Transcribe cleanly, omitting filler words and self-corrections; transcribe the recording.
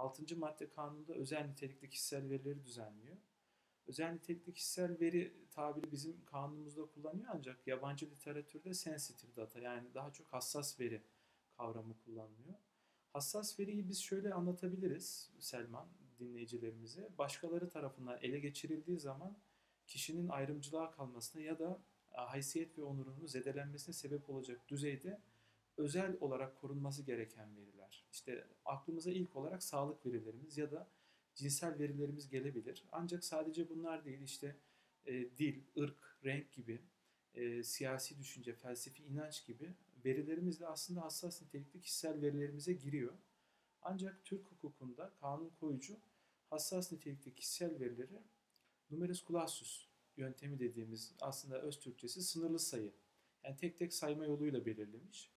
6. madde kanunda özel nitelikli kişisel verileri düzenliyor. Özel nitelikli kişisel veri tabiri bizim kanunumuzda kullanıyor ancak yabancı literatürde sensitive data yani daha çok hassas veri kavramı kullanılıyor. Hassas veriyi biz şöyle anlatabiliriz Selman dinleyicilerimize. Başkaları tarafından ele geçirildiği zaman kişinin ayrımcılığa kalmasına ya da haysiyet ve onurunun zedelenmesine sebep olacak düzeyde özel olarak korunması gereken veriler. İşte aklımıza ilk olarak sağlık verilerimiz ya da cinsel verilerimiz gelebilir. Ancak sadece bunlar değil, işte dil, ırk, renk gibi, siyasi düşünce, felsefi inanç gibi verilerimiz de aslında hassas nitelikli kişisel verilerimize giriyor. Ancak Türk hukukunda kanun koyucu hassas nitelikli kişisel verileri numerus clausus yöntemi dediğimiz aslında öz Türkçesi sınırlı sayı. Yani tek tek sayma yoluyla belirlemiş.